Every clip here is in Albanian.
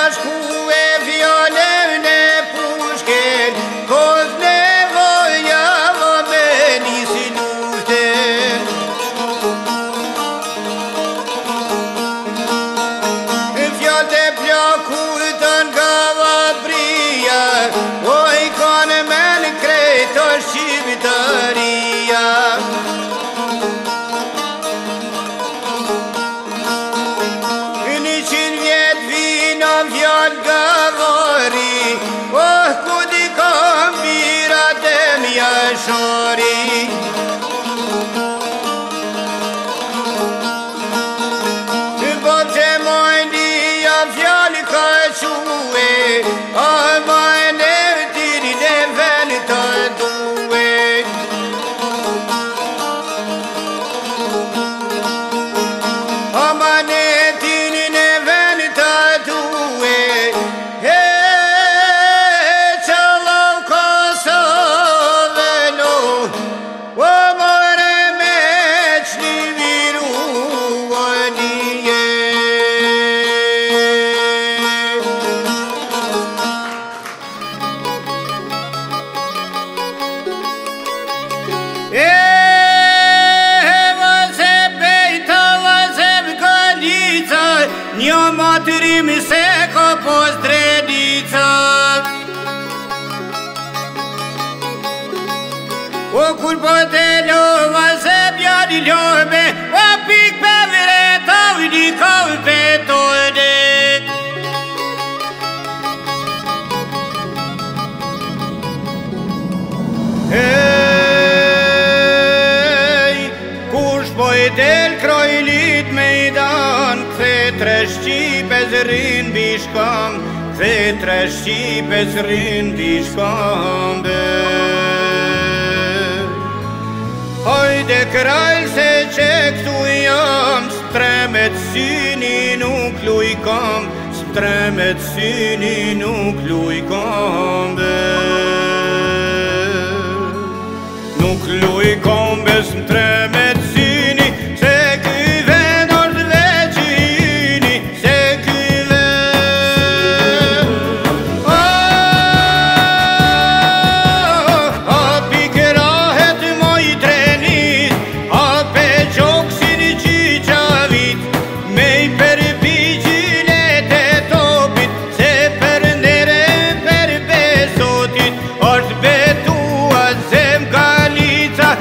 shku e fjallën e pushken, kos nevoja me nisi lushten. Fjallët e plakutën nga vapria, oj kanë men krejtë shqiptaria. Fjallë gavari, oh, ku di kam birat e mjashari. Po që mojndia fjallë ka quhe, a majnë e tirin e ven të duhe. A majnë e tirin e ven të duhe, një matërim se ka pos dredica. O kur po të lova se bjadi love, o pik pe vreta u një kau petode. Kush po i del krojlit me i dan, tre shqipes rrin bishkam, tre shqipes rrin bishkam. Hajde krajl se që këtu jam, stremet syni nuk luj kam, stremet syni nuk luj kam. Nuk luj kam bes stremet syni, se ky vend është veqini, se ky vend. A pikerahet moj trenit, a pe gjoksin qicavit, me i përpigjin e topit, se për nere për besotit, është betua zem Galica.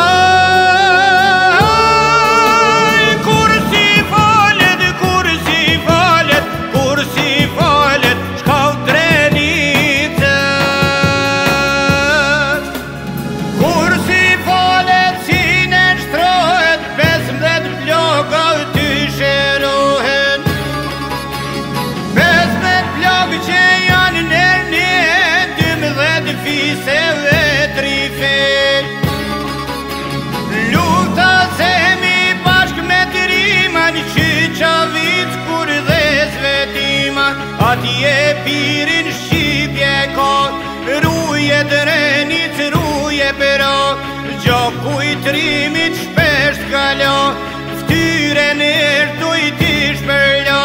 Atje pirin shqipje ka, ruje drenit, ruje pera, gjaku i trimit shpesh t'kala, ftyre nërë tu i ti shperla.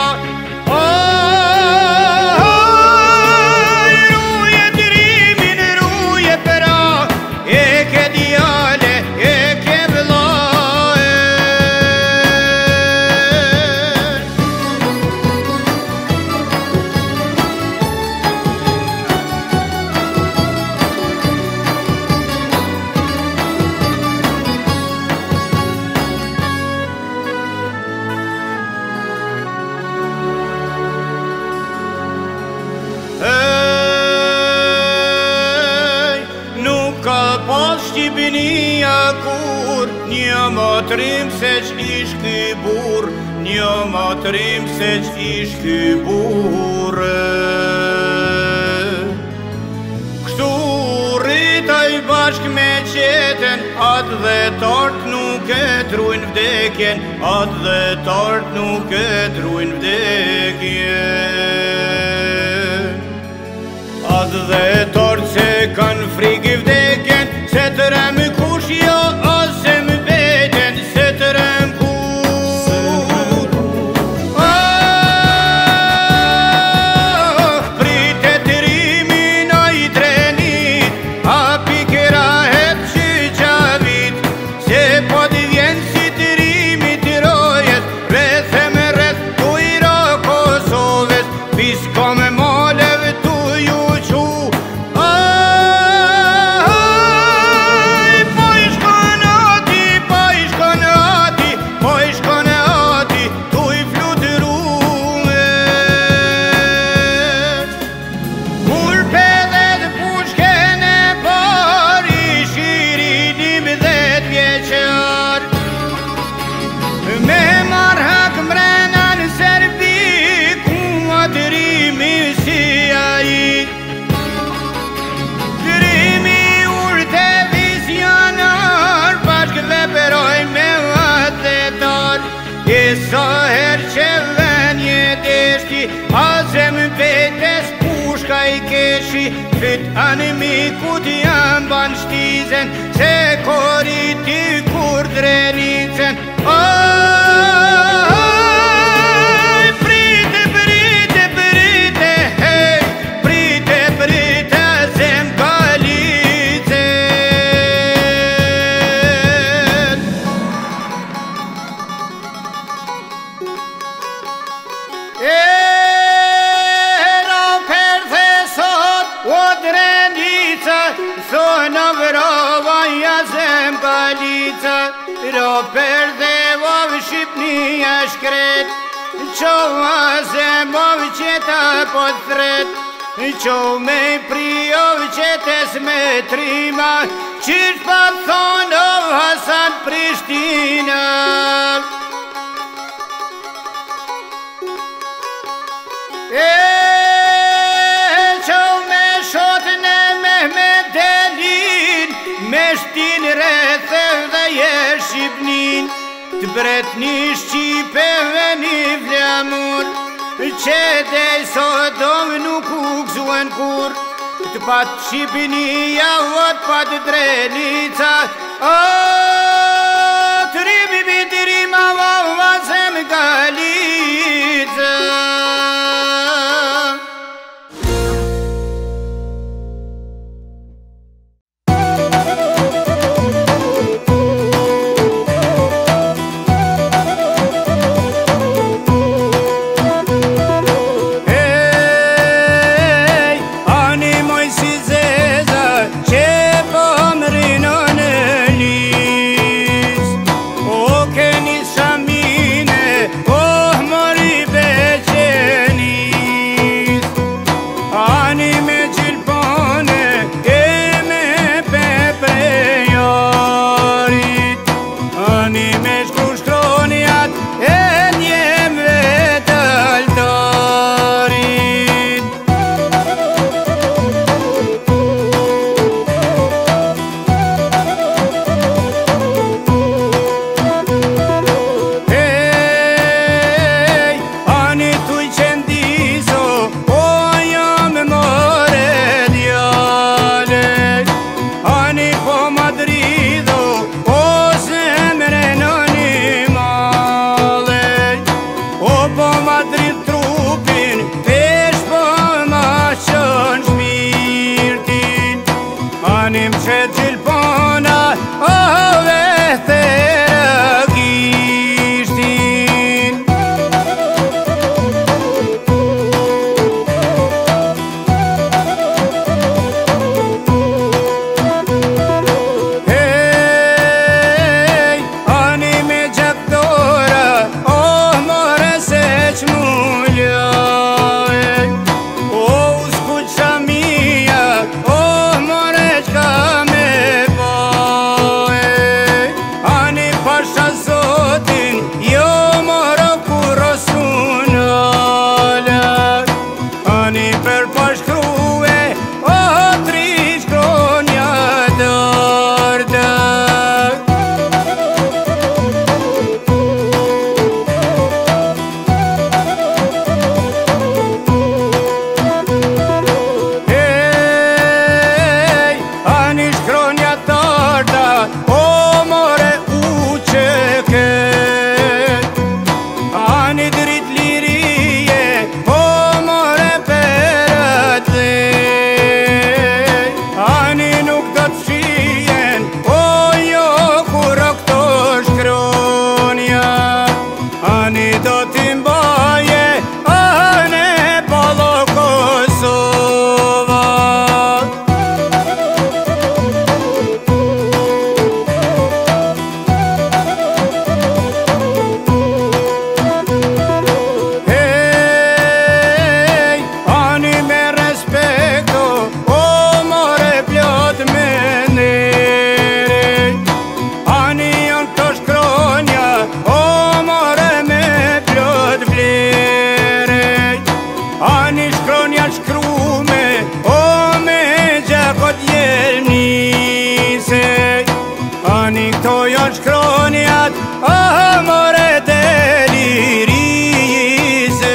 Ruje trimin, ruje pera, e ke djale, e ke vllae. Shqipënia kur, një matrim se q'ish ky bur, një matrim se q'ish ky bur. Kështu rritaj bashk me qeten, atë dhe tart nuk e trujnë vdekjen, atë dhe tart nuk e trujnë vdekjen. Atë dhe tart se kanë frikë vdekjen, se të rëmë kush jo ose më beten, se të rëmë kur. sa her që venje deshti, azem vetes pushka I keshi, fyt animikut jam ban shtizen, se koriti kur drenicen. Aj, prite, prite, prite, hej, prite, prite, zem galicen. Sono vrova ja zem galica, ro perdevov Shqipnia shkret, qova zemov qeta pod thret, qo me priov qetes me trima, qysh pa thonov Hasan Prishtina. Me shtin rethev dhe je Shqipnin, të bretni Shqipeve një vlamur, që dej Sodom nuk u gëzuen kur, të pat Shqipnia vot pat Drenica. O, të rimi bidirima vava zem Galica. Ani këto janë shkronjat, amore deli lirise.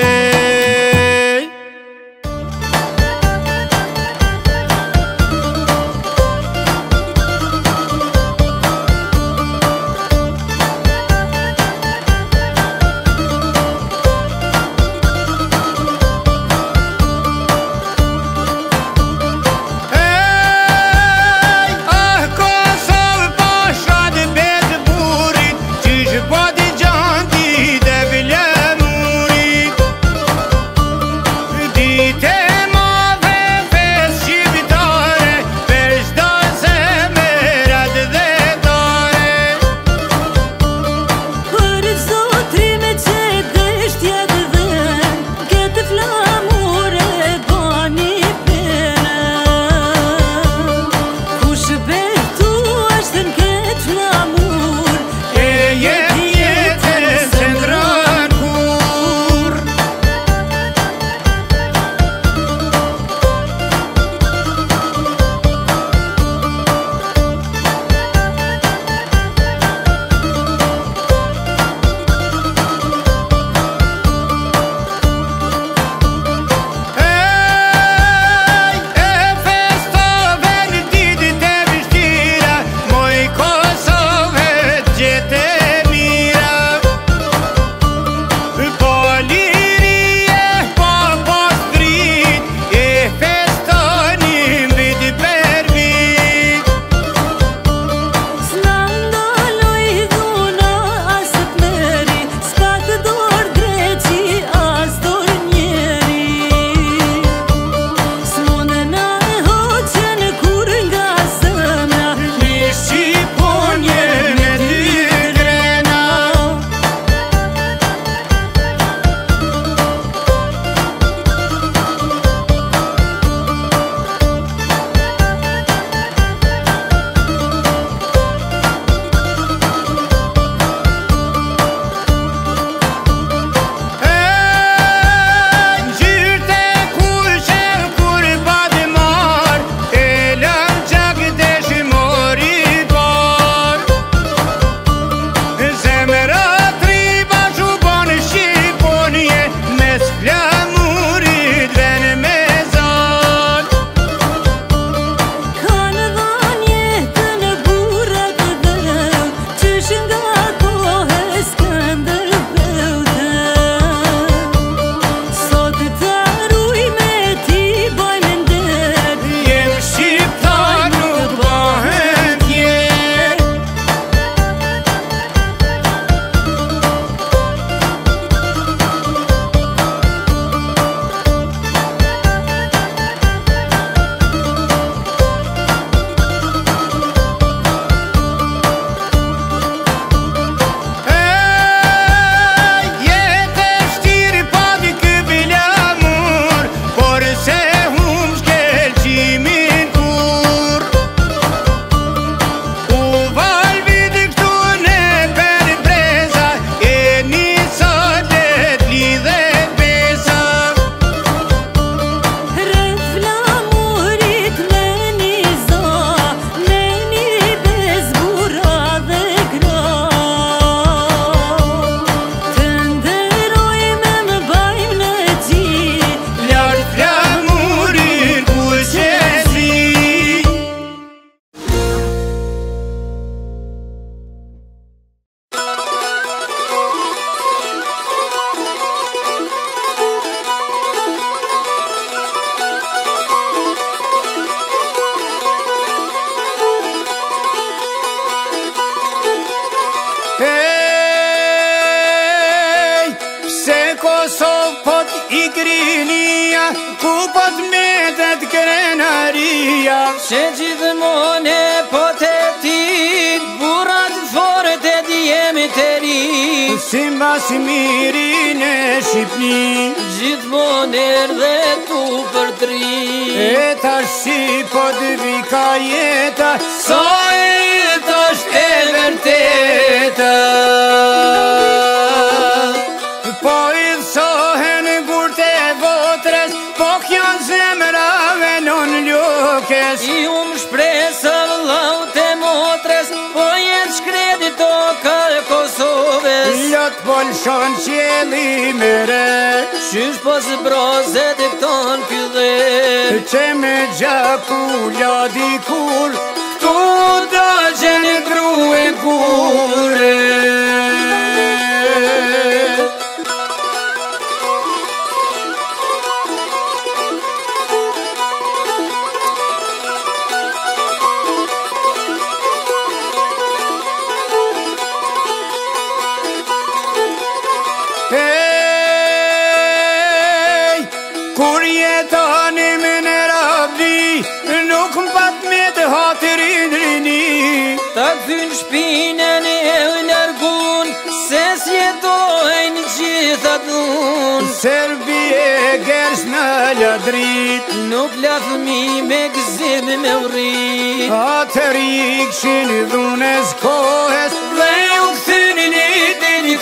Se gjithmonë po të ti, burat fort e djemi të ri. Si mbas mirin e Shqipni, Gjithmonë erdhe tu për tri. e tash si po të vika jeta, Sa e tash e vërteta. po i dhësohen gurt e votres, po kjo zemrave non ljokes. I shpresa vëllau të motres, po jetë shkredi toka e Kosovës. Lot po shon qjeli mere Qysh po së brozet e këton kylle Që me gjaku ladi kur Tu da gjene grue kure Kur jetonim në rabdi Nuk më pat me të hatërin rini Ta këthyn shpinën e largun Se s'jetojnë gjitha dhun Serbi e gers në ladrit Nuk la fëmi me gëzim me urit Atër i këshin dhunës kohës Dhe u këthyn një dini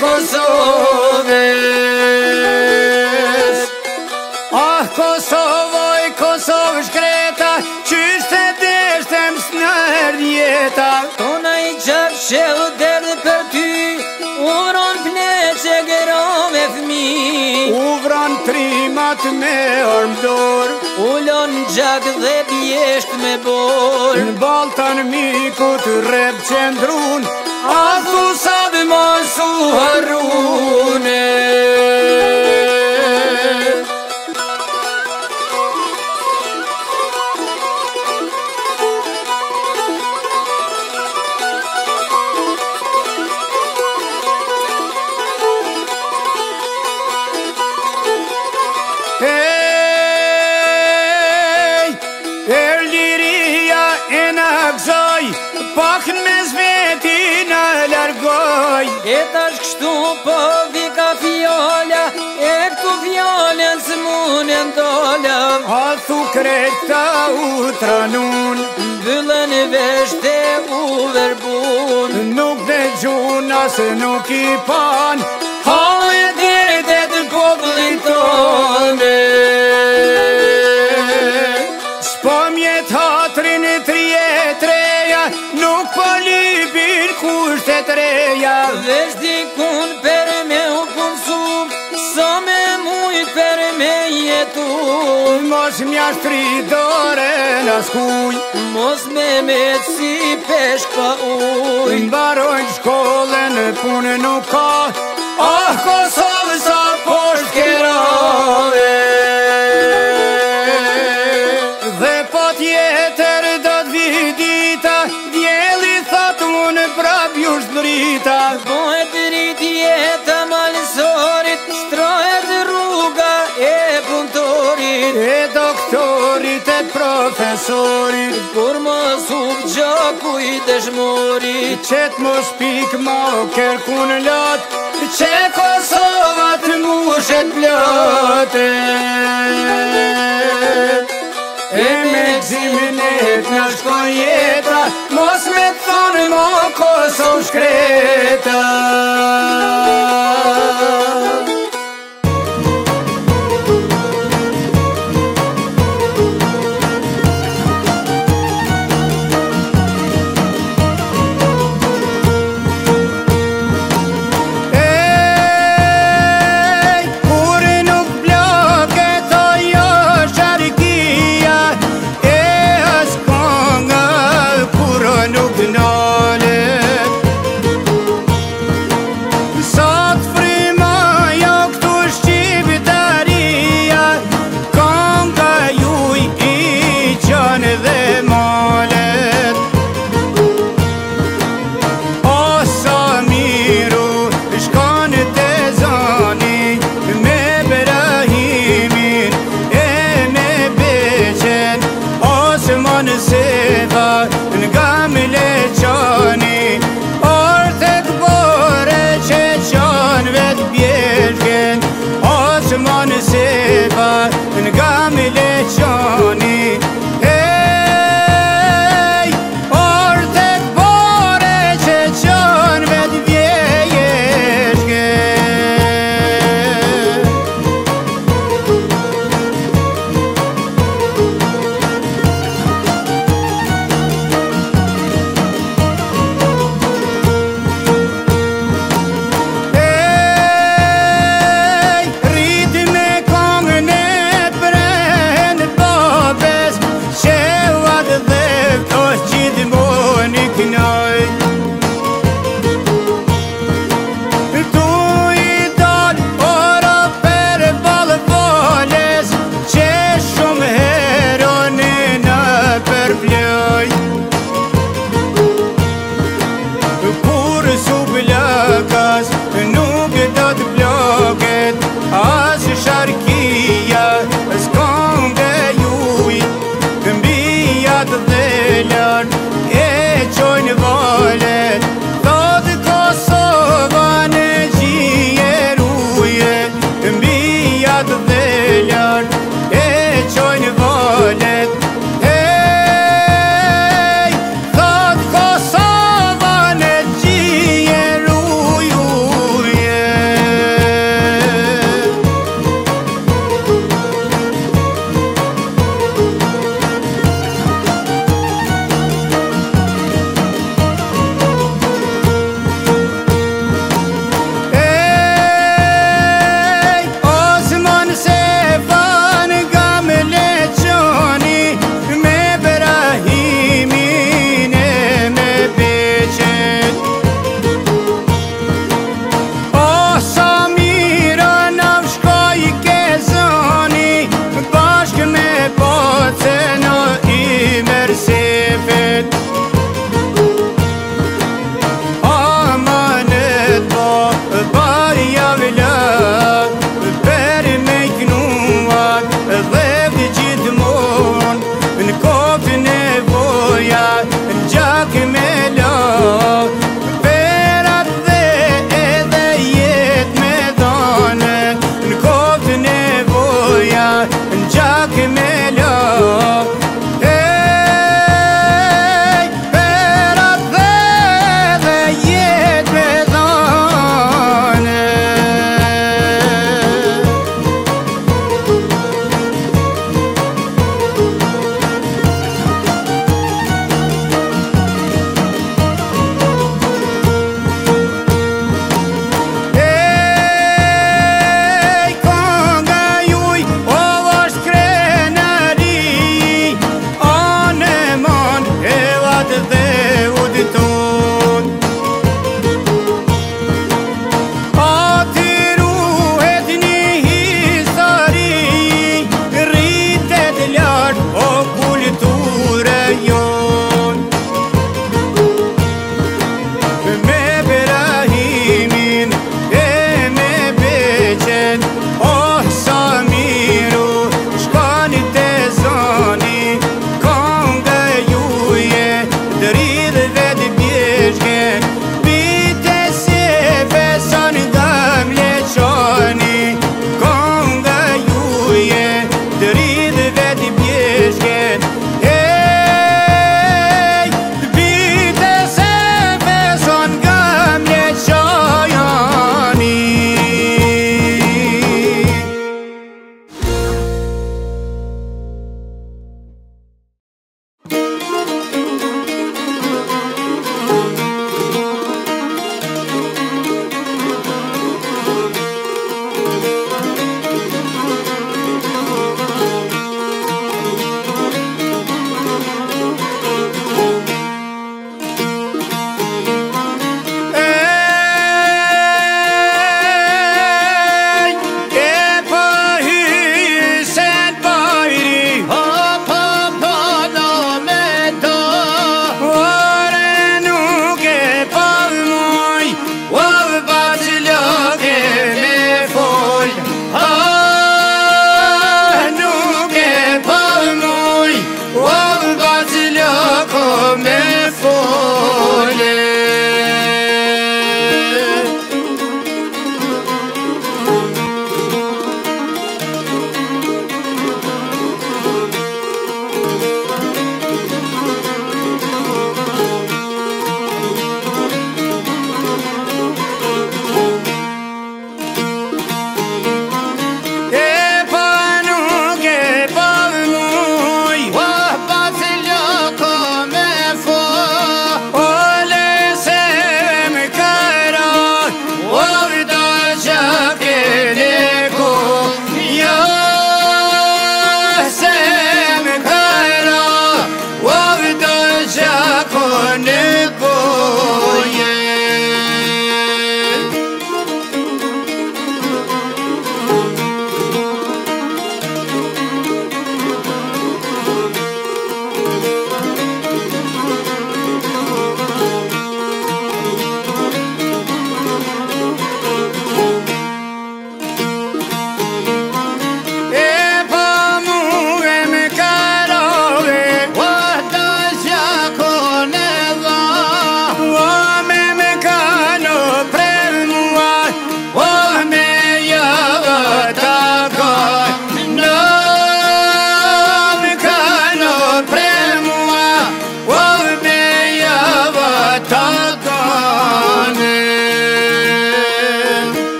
Kosovës Ah, Kosovoj, Kosovë shkreta Qysh të deshtem s'nër jeta Tona i qaf që u derdhe për ty Uvron pleqe gëro me fmi Uvron trimat me armdor Ullon gjak dhe pjesht me bor Në baltan mikut rep qendrun A thu sa dhe mosu harune Liria e në gëzoj Pak në zveti në largoj E tash kështu po vika fjolla E këtu fjollen së munen dolla A thu krejta u tranun Bëllën e veshte u verbun Nuk dhe gjuna se nuk i pan Hallë e djetet të popullin tonë S'po mjet hatrin e treja Nuk po libin kushtet reja Vesh dikun për me u punësu Sa me mujt për me jetu Mos mjashtri dore në skuj Mos me si peshk pa uj Mbarojnë shkollën punë nuk ka Ah, Kosovë sa posht kerave Dhe po tjetër do t'vidita Djeli thot unë prap ju shdrita Bohet drit jeta malësorit Shtrohet rruga e punëtorit E doktorit e profesorit Kur mos u gjaku i dëshmorit Qet mos pik ma kërkun lot Që Kosova të mushet plote E me gzimin e t'na shkon jeta Mos me thonë mo Kosovë shkreta Në gamë leqoni